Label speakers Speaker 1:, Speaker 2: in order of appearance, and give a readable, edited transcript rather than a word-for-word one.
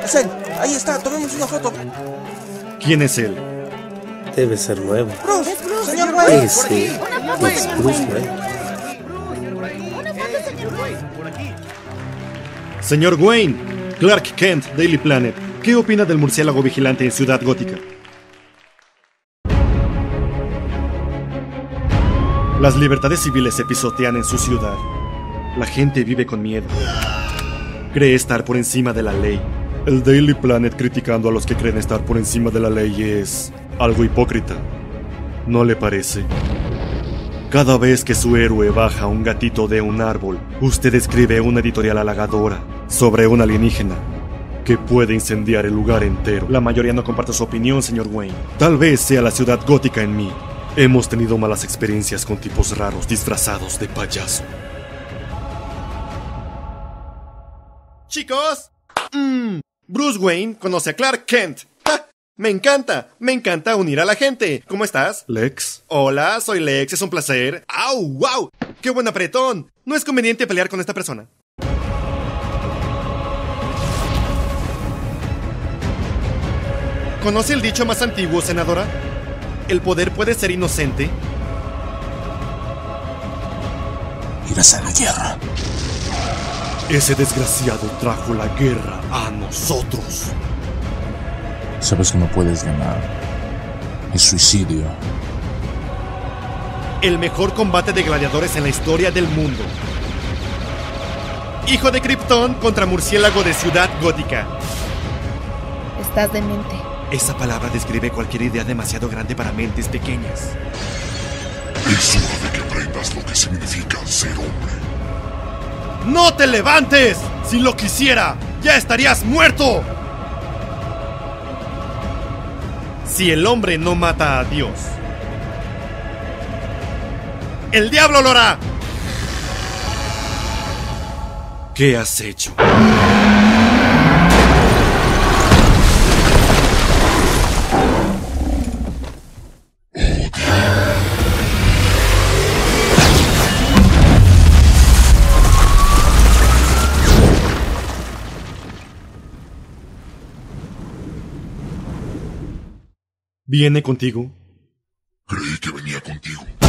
Speaker 1: Es él. Ahí está, tomemos una foto.
Speaker 2: ¿Quién es él?
Speaker 3: Debe ser nuevo.
Speaker 1: Bruce, señor Wayne.
Speaker 3: Ese es Bruce Wayne.
Speaker 2: Señor Wayne, Clark Kent, Daily Planet. ¿Qué opina del murciélago vigilante en Ciudad Gótica? Las libertades civiles se pisotean en su ciudad. La gente vive con miedo. Cree estar por encima de la ley. El Daily Planet criticando a los que creen estar por encima de la ley es algo hipócrita. ¿No le parece? Cada vez que su héroe baja un gatito de un árbol, usted escribe una editorial halagadora sobre un alienígena que puede incendiar el lugar entero. La mayoría no comparte su opinión, señor Wayne. Tal vez sea la ciudad gótica en mí. Hemos tenido malas experiencias con tipos raros disfrazados de payaso. Chicos, Bruce Wayne conoce a Clark Kent. ¡Ah! Me encanta unir a la gente. ¿Cómo estás? Lex. Hola, soy Lex, es un placer. ¡Au, wow! ¡Qué buen apretón! No es conveniente pelear con esta persona. ¿Conoce el dicho más antiguo, senadora? ¿El poder puede ser inocente?
Speaker 4: Irás a la guerra.
Speaker 2: Ese desgraciado trajo la guerra a nosotros.
Speaker 4: Sabes que no puedes ganar. Es suicidio.
Speaker 2: El mejor combate de gladiadores en la historia del mundo. Hijo de Krypton contra murciélago de Ciudad Gótica.
Speaker 5: Estás demente.
Speaker 2: Esa palabra describe cualquier idea demasiado grande para mentes pequeñas.
Speaker 6: Es hora de que aprendas lo que significa ser hombre.
Speaker 2: ¡No te levantes! Si lo quisiera, ya estarías muerto. Si el hombre no mata a Dios, el diablo lo hará. ¿Qué has hecho? ¿Viene contigo?
Speaker 6: Creí que venía contigo.